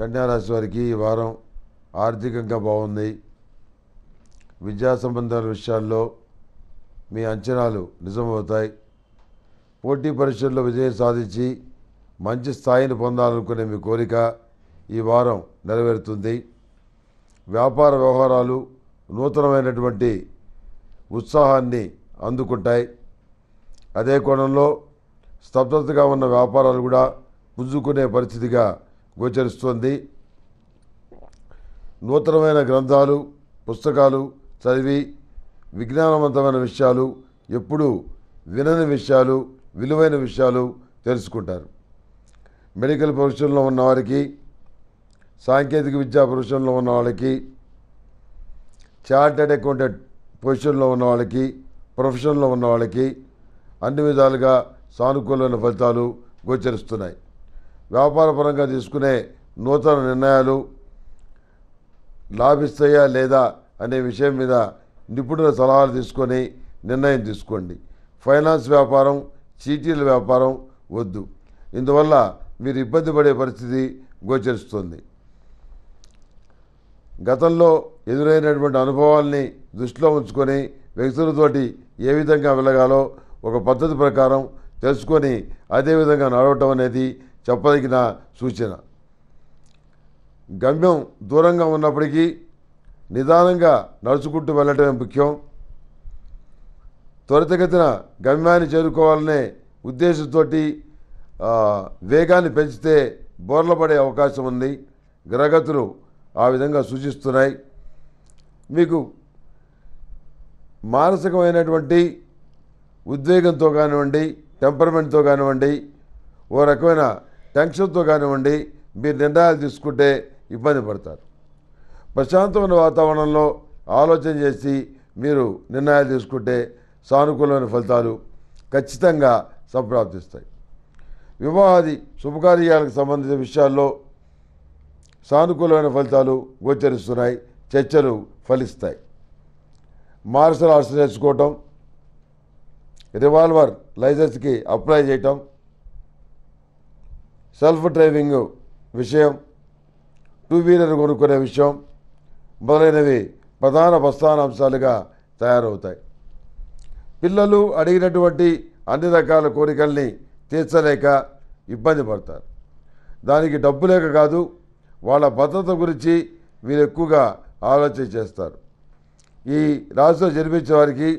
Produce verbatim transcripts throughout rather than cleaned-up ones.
కన్యా రాశి వారికి ఈ వారం ఆర్థికంగా బాగుంది. విద్యా సంబంధాల విషయాల్లో మీ అంచనాలు నిజమవుతాయి. పోటీ పరీక్షల్లో విజయం సాధించి మంచి స్థాయిని పొందాలనుకునే మీ కోరిక ఈ వారం నెరవేరుతుంది. వ్యాపార వ్యవహారాలు నూతనమైనటువంటి ఉత్సాహాన్ని అందుకుంటాయి. అదే కోణంలో స్తబ్దతగా ఉన్న వ్యాపారాలు కూడా పుంజుకునే పరిస్థితిగా గోచరిస్తుంది. నూతనమైన గ్రంథాలు పుస్తకాలు చదివి విజ్ఞానవంతమైన విషయాలు, ఎప్పుడూ వినని విషయాలు, విలువైన విషయాలు తెలుసుకుంటారు. మెడికల్ ప్రొఫెషన్లో ఉన్నవారికి, సాంకేతిక విద్యా ప్రొఫెషన్లో ఉన్న వాళ్ళకి, చార్టెడ్ అకౌంటెంట్ పొజిషన్లో ఉన్న వాళ్ళకి, ప్రొఫెషన్లో ఉన్న వాళ్ళకి అన్ని విధాలుగా సానుకూలమైన ఫలితాలు గోచరిస్తున్నాయి. వ్యాపారపరంగా తీసుకునే నూతన నిర్ణయాలు లాభిస్తాయా లేదా అనే విషయం మీద నిపుణుల సలహాలు తీసుకొని నిర్ణయం తీసుకోండి. ఫైనాన్స్ వ్యాపారం, చీటీల వ్యాపారం వద్దు. ఇందువల్ల మీరు ఇబ్బంది పడే పరిస్థితి గోచరిస్తుంది. గతంలో ఎదురైనటువంటి అనుభవాల్ని దృష్టిలో ఉంచుకొని వ్యక్తులతోటి ఏ విధంగా వెళ్ళగాలో ఒక పద్ధతి ప్రకారం తెలుసుకొని అదేవిధంగా నడవటం అనేది చెప్పదగిన సూచన. గమ్యం దూరంగా ఉన్నప్పటికీ నిదానంగా నడుచుకుంటూ వెళ్ళటమే ముఖ్యం. త్వరితగతిన గమ్యాన్ని చేరుకోవాలనే ఉద్దేశంతో వేగాన్ని పెంచితే బోర్లపడే అవకాశం ఉంది. గ్రహగతులు ఆ విధంగా సూచిస్తున్నాయి. మీకు మానసికమైనటువంటి ఉద్వేగంతో కానివ్వండి, టెంపర్మెంట్తో కానివ్వండి, ఓ రకమైన టెన్షన్తో కానివ్వండి మీరు నిర్ణయాలు తీసుకుంటే ఇబ్బంది పడతారు. ప్రశాంతమైన వాతావరణంలో ఆలోచన చేసి మీరు నిర్ణయాలు తీసుకుంటే సానుకూలమైన ఫలితాలు ఖచ్చితంగా సంప్రాప్తిస్తాయి. వివాహాది శుభకార్యాలకు సంబంధించిన విషయాల్లో సానుకూలమైన ఫలితాలు గోచరిస్తున్నాయి. చర్చలు ఫలిస్తాయి. మార్షల్ ఆర్ట్స్ నేర్చుకోవటం, రివాల్వర్ లైసెన్స్కి అప్లై చేయటం, సెల్ఫ్ డ్రైవింగ్ విషయం, టూ వీలర్ కొనుక్కునే విషయం మొదలైనవి ప్రధాన ప్రస్థాన అంశాలుగా తయారవుతాయి. పిల్లలు అడిగినటువంటి అన్ని రకాల కోరికల్ని తీర్చలేక ఇబ్బంది పడతారు. దానికి డబ్బు లేక కాదు, వాళ్ళ భద్రత గురించి వీరు ఎక్కువగా ఆలోచన చేస్తారు. ఈ రాశిలో జన్మించే వారికి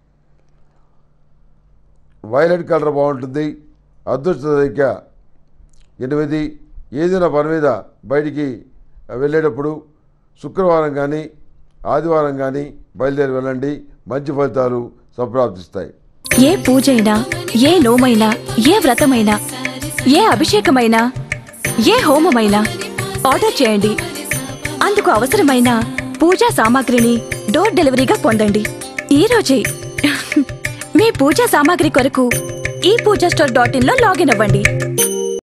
వైలెట్ కలర్ బాగుంటుంది. అదృష్ట సంఖ్య ఎనిమిది. ఏదైనా పని మీద బయటికి వెళ్ళేటప్పుడు శుక్రవారం కానీ ఆదివారం కానీ బయలుదేరి వెళ్ళండి. మంచి ఫలితాలు సంప్రాప్తిస్తాయి. ఏ పూజైనా, ఏ నోమైనా, ఏ వ్రతమైనా, ఏ అభిషేకమైనా, ఏ హోమమైనా ఆర్డర్ చేయండి. అందుకు అవసరమైన పూజా సామాగ్రిని డోర్ డెలివరీగా పొందండి ఈ రోజే. మీ పూజా సామాగ్రి కొరకు ఈ పూజా స్టోర్ డాట్ ఇన్ లో లాగిన్ అవ్వండి.